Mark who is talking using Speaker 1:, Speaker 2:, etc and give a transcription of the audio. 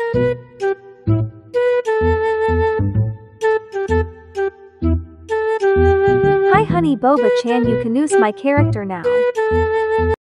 Speaker 1: Hi honey boba chan, you can use my character now.